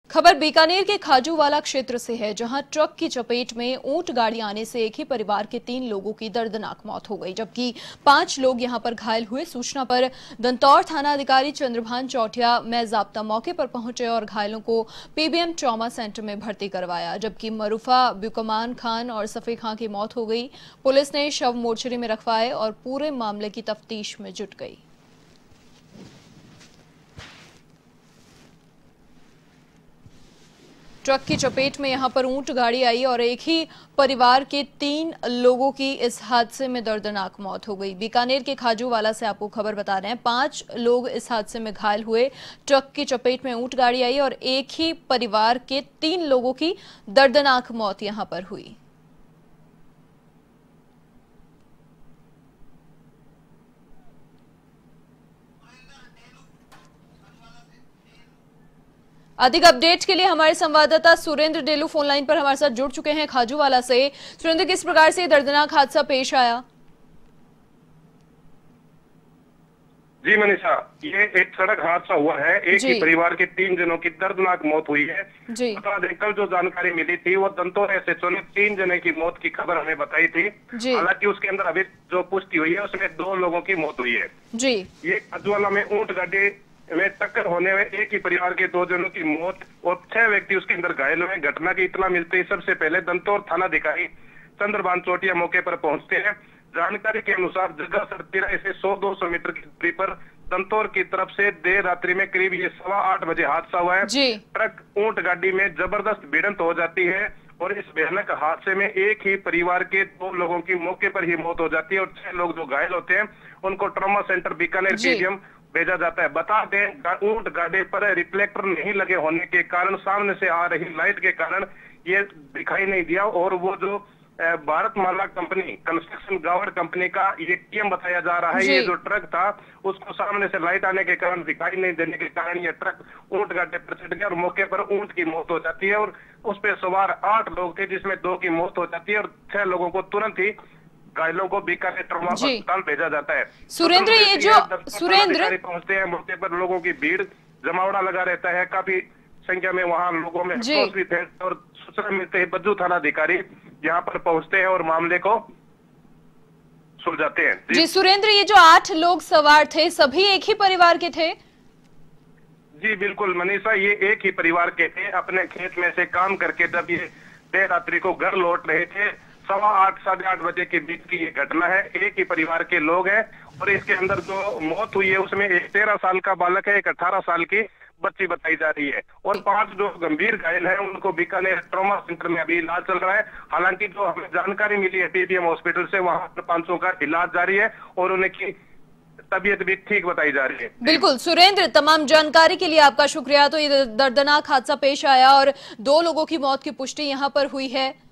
खबर बीकानेर के खाजूवाला क्षेत्र से है, जहां ट्रक की चपेट में ऊंट गाड़ी आने से एक ही परिवार के 3 लोगों की दर्दनाक मौत हो गई, जबकि 5 लोग यहां पर घायल हुए। सूचना पर दंतौर थाना अधिकारी चंद्रभान चौटिया में जाब्ता मौके पर पहुंचे और घायलों को पीबीएम ट्रॉमा सेंटर में भर्ती करवाया, जबकि मरूफा बुकमान खान और सफी खां की मौत हो गई। पुलिस ने शव मोर्चरी में रखवाए और पूरे मामले की तफ्तीश में जुट गई। ट्रक की चपेट में यहां पर ऊंट गाड़ी आई और एक ही परिवार के 3 लोगों की इस हादसे में दर्दनाक मौत हो गई। बीकानेर के खाजूवाला से आपको खबर बता रहे हैं, 5 लोग इस हादसे में घायल हुए। ट्रक की चपेट में ऊंट गाड़ी आई और एक ही परिवार के 3 लोगों की दर्दनाक मौत यहां पर हुई। अधिक अपडेट के लिए हमारे संवाददाता सुरेंद्र डेलू फोन लाइन पर हमारे साथ जुड़ चुके हैं खाजूवाला से। सुरेंद्र, किस प्रकार से दर्दनाक हादसा पेश आया? जी मनीषा, ये एक सड़क हादसा हुआ है। एक ही परिवार के 3 जनों की दर्दनाक मौत हुई है। बता दें, कल जो जानकारी मिली थी वो दंतौर एसएचओ ने 3 जने की मौत की खबर हमें बताई थी। हालांकि उसके अंदर अभी जो पुष्टि हुई है उसमें 2 लोगों की मौत हुई है। ये खाजूवाला में ऊंट गाड़ी में टक्कर होने में एक ही परिवार के 2 जनों की मौत और 6 व्यक्ति उसके अंदर घायल हुए। घटना की इत्तला मिलते ही सबसे पहले दंतौर थाना अधिकारी चंद्रभान चौटिया मौके पर पहुंचते हैं। जानकारी के अनुसार जगह सड़क से 100-200 मीटर की दूरी पर दंतौर की तरफ से देर रात्रि में करीब ये 8:15 बजे हादसा हुआ है। ट्रक ऊंट गाड़ी में जबरदस्त भिड़ंत हो जाती है और इस भयानक हादसे में एक ही परिवार के 2 लोगों की मौके पर ही मौत हो जाती है और 6 लोग जो घायल होते हैं उनको ट्रॉमा सेंटर बीकानेर पीबीएम भेजा जाता है। बता दें, ऊंट गाड़ी पर रिफ्लेक्टर नहीं लगे होने के कारण, सामने से आ रही लाइट के कारण ये दिखाई नहीं दिया और वो जो Bharatmala company construction Gawar company का ये टीएम बताया जा रहा है। ये जो ट्रक था उसको सामने से लाइट आने के कारण, दिखाई नहीं देने के कारण ये ट्रक ऊंट गाड़ी पर चढ़ गया और मौके पर ऊंट की मौत हो जाती है और उस पर सवार 8 लोग थे, जिसमें 2 की मौत हो जाती है और 6 लोगों को तुरंत ही घायलों को बीकानेर ट्रॉमा अस्पताल भेजा जाता है। सुरेंद्र, ये जो सुरेंद्र पहुंचते हैं मौके पर, लोगों की भीड़ जमावड़ा लगा रहता है, काफी संख्या में वहां लोगों में भी थे और सूचना मिलते ही बज्जू थाना अधिकारी यहाँ पर पहुंचते हैं और मामले को सुलझाते हैं। जी सुरेंद्र, ये जो 8 लोग सवार थे सभी एक ही परिवार के थे? जी बिल्कुल मनीषा, ये एक ही परिवार के थे। अपने खेत में से काम करके जब ये देर रात्रि को घर लौट रहे थे, 8:15 साढ़े 8 बजे के बीच की ये घटना है। एक ही परिवार के लोग हैं और इसके अंदर जो मौत हुई है उसमें एक 13 साल का बालक है, एक 18 साल की बच्ची बताई जा रही है और 5 जो गंभीर घायल हैं उनको बीकानेर ट्रॉमा सेंटर में अभी इलाज चल रहा है। हालांकि जो हमें जानकारी मिली है पीबीएम हॉस्पिटल से, वहां पर 500 का इलाज जारी है और उनकी तबीयत भी ठीक बताई जा रही है। बिल्कुल सुरेंद्र, तमाम जानकारी के लिए आपका शुक्रिया। तो ये दर्दनाक हादसा पेश आया और 2 लोगों की मौत की पुष्टि यहाँ पर हुई है।